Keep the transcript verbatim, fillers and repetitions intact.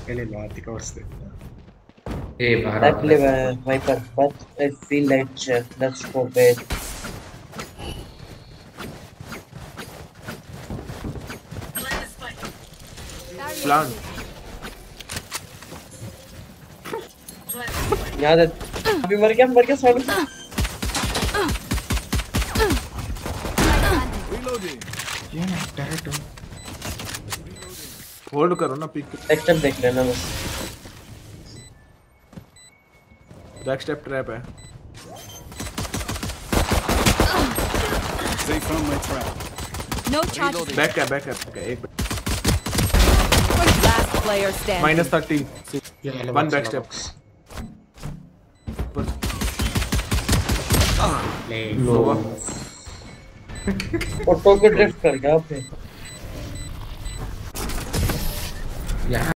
पहले लाती का उससे ए बाहर I आ play रहा uh, Viper, but I feel like chef. Let's go bed. Plant. याद है अभी मर गया मर गया साइड में ये ना टैरेट Hold करो ना pick. नेक्स्ट टाइम देख लेना बस Back step trap है. They found my trap. No charges. Back है back है back है एक Last player standing. minus thirty. ये हेलो One back step. ले Nova. ऑटो के ड्रिफ्ट कर गया आपने यहाँ